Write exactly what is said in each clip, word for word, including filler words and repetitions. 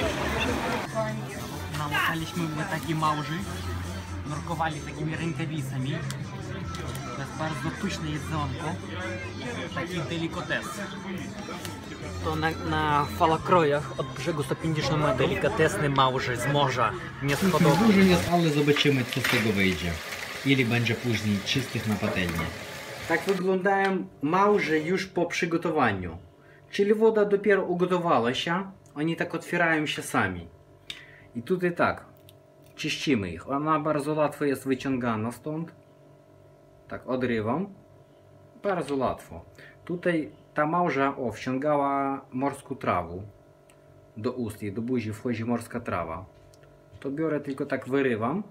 Nalataliśmy w takie małży, nurkowali takimi rękawicami. To jest bardzo pyszne jedzonko, taki delikates. To na, na falakrojach od brzegu sto pięćdziesiąt delikatesny małży z morza, nie schodowy. Дуже jest, ale zobaczymy, co z tego wyjdzie. Ili będzie później czystych na patelnię. Tak wyglądają małże już po przygotowaniu. Czyli woda dopiero ugotowała się, oni tak otwierają się sami. I tutaj tak, czyścimy ich. Ona bardzo łatwo jest wyciągana stąd. Tak, odrywam. Bardzo łatwo. Tutaj ta małża o, wciągała morską trawę do ust i do buzi wchodzi morska trawa. To biorę, tylko tak wyrywam.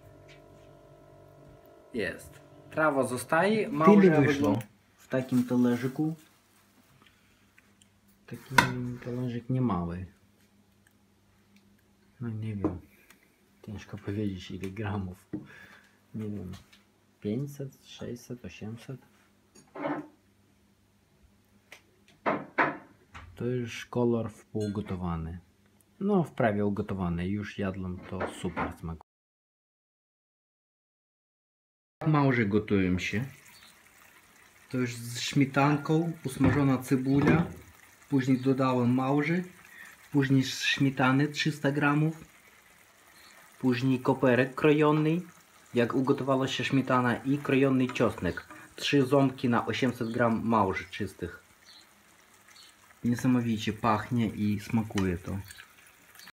Jest. Trawa zostaje, małża wyszło w takim talerzyku. Taki talerzyk niemały. No nie wiem. Ciężko powiedzieć ile gramów. Nie wiem. pięćset, sześćset, osiemset. To już kolor wpółgotowany. No w prawie ugotowany. Już jadłem, to super smakuje. Małże gotują się. To już z śmietanką, usmażona cebula. Później dodałem małży. Później śmietany trzysta gramów. Później koperek krojony. Jak ugotowała się śmietana i krojony czosnek. Trzy ząbki na osiemset gram małży czystych. Niesamowicie pachnie i smakuje to.